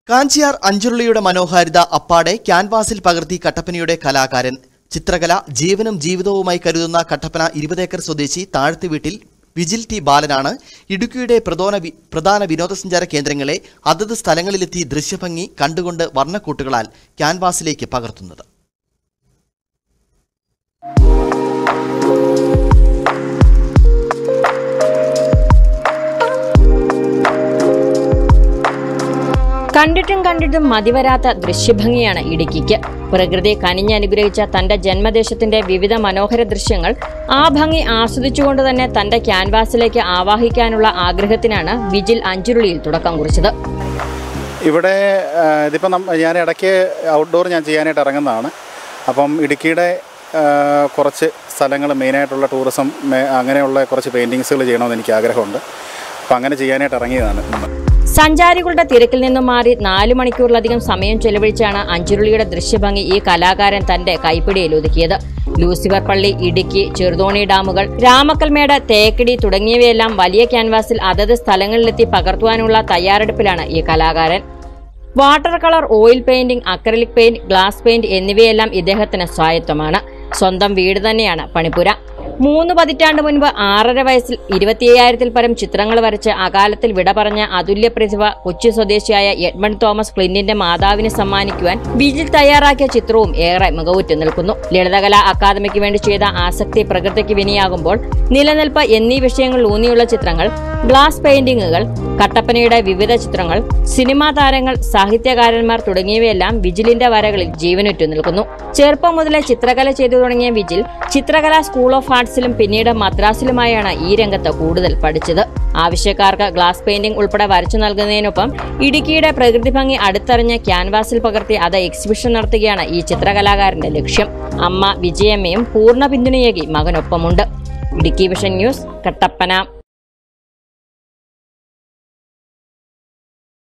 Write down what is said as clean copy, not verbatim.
കാഞ്ചിയാർ അഞ്ചുരുളിയുടെ മനോഹാരിത അപ്പാടെ ക്യാൻവാസിൽ പകർത്തി കട്ടപ്പനയുടെ കലാകാരൻ. ചിത്രകല ജീവനും ജീവിതവുമായി കരുതുന്ന കട്ടപ്പന 20 ഏക്കർ സ്വദേശി താഴ്ത്തി വീട്ടിൽ വിജിൽ ടി ബാലനാണ് ഇടുക്കിയുടെ പ്രധാന വിനോദസഞ്ചാര കേന്ദ്രങ്ങളെ അതത് സ്ഥലങ്ങളിലെത്തി ദൃശ്യഭംഗി കണ്ടുകൊണ്ട് വർണ്ണക്കൂട്ടുകളാൽ ക്യാൻവാസിലേക്ക് പകർത്തുന്നത്. കണ്ടിട്ടും മതിവരാത്ത ദൃശ്യഭംഗിയാണ് ഇടുക്കിക്ക്. പ്രകൃതി കനിഞ്ഞനുഗ്രഹിച്ച തന്റെ ജന്മദേശത്തിന്റെ വിവിധ മനോഹര ദൃശ്യങ്ങൾ ആ ഭംഗി ആസ്വദിച്ചുകൊണ്ട് തന്നെ തന്റെ ക്യാൻവാസിലേക്ക് ആവാഹിക്കാനുള്ള ആഗ്രഹത്തിനാണ് വിജിൽ അഞ്ചുരുളിയിൽ തുടക്കം കുറിച്ചത്. ഇവിടെ ഇതിപ്പം ഞാൻ ഇടയ്ക്ക് ഔട്ട്ഡോർ ഞാൻ ചെയ്യാനായിട്ട് ഇറങ്ങുന്നതാണ്. അപ്പം ഇടുക്കിയുടെ കുറച്ച് സ്ഥലങ്ങൾ മെയിനായിട്ടുള്ള ടൂറിസം അങ്ങനെയുള്ള കുറച്ച് പെയിൻറ്റിങ്സുകൾ ചെയ്യണമെന്ന് എനിക്ക് ആഗ്രഹമുണ്ട്. അപ്പം അങ്ങനെ ചെയ്യാനായിട്ട് ഇറങ്ങിയതാണ്. സഞ്ചാരികളുടെ തിരക്കിൽ നിന്നും മാറി 4 മണിക്കൂറിലധികം സമയം ചെലവഴിച്ചാണ് അഞ്ചുരുളിയുടെ ദൃശ്യഭംഗി ഈ കലാകാരൻ തന്റെ കൈപ്പിടിയിൽ ഒതുക്കിയത്. ലൂസിഫർ പള്ളി, ഇടുക്കി, ചെറുതോണി ഡാമുകൾ, രാമക്കൽമേട്, തേക്കടി തുടങ്ങിയവയെല്ലാം വലിയ ക്യാൻവാസിൽ അതത് സ്ഥലങ്ങളിലെത്തി പകർത്തുവാനുള്ള തയ്യാറെടുപ്പിലാണ് ഈ കലാകാരൻ. Water colour, oil painting, acrylic paint, glass paint എന്നിവയെല്ലാം ഇദ്ദേഹത്തിന് സ്വായത്തമാണ്. സ്വന്തം വീട് തന്നെയാണ് പണിപ്പുര. 3 പതിറ്റാണ്ട് മുൻപ് 6.5 വയസ്സിൽ 25,000-ൽ പരം ചിത്രങ്ങൾ വരച്ച് അകാലത്തിൽ വിട പറഞ്ഞ അതുല്യ പ്രതിഭ കൊച്ചി സ്വദേശിയായ എഡ്മണ്ട് തോമസ് ക്ലിന്റിന്റെ മാതാവിന് സമ്മാനിക്കുവാൻ വിജിൽ തയ്യാറാക്കിയ ചിത്രവും ഏറെ മികവുറ്റു നിൽക്കുന്നു. ലളിതകലാ അക്കാദമിക്ക് വേണ്ടി ചെയ്ത ആസക്തി പ്രകൃതിക്ക് വിനിയാകുമ്പോൾ നിലനിൽപ്പ് എന്നീ വിഷയങ്ങളിൽ ഊന്നിയുള്ള ചിത്രങ്ങൾ, ഗ്ലാസ് പെയിന്റിങ്ങുകൾ, കട്ടപ്പനയുടെ വിവിധ ചിത്രങ്ങൾ, സിനിമാ താരങ്ങൾ, സാഹിത്യകാരന്മാർ തുടങ്ങിയവയെല്ലാം വിജിലിന്റെ വരകളിൽ ജീവനുറ്റു നിൽക്കുന്നു. ചെറുപ്പം മുതലേ ചിത്രകല ചെയ്തു തുടങ്ങിയ വിജിൽ ചിത്രകലാ സ്കൂൾ ഓഫ് ആർട്സിലും പിന്നീട് മദ്രാസിലുമായാണ് ഈ രംഗത്ത് കൂടുതൽ പഠിച്ചത്. ആവശ്യക്കാർക്ക് ഗ്ലാസ് പെയിന്റിംഗ് ഉൾപ്പെടെ വരച്ചു നൽകുന്നതിനൊപ്പം ഇടുക്കിയുടെ പ്രകൃതി ഭംഗി അടുത്തറിഞ്ഞ് ക്യാൻവാസിൽ പകർത്തി അത് എക്സിബിഷൻ നടത്തുകയാണ് ഈ ചിത്രകലാകാരന്റെ ലക്ഷ്യം. അമ്മ വിജയമ്മയും പൂർണ്ണ പിന്തുണയേകി മകനൊപ്പമുണ്ട്. Idukki vision news, Kattappana.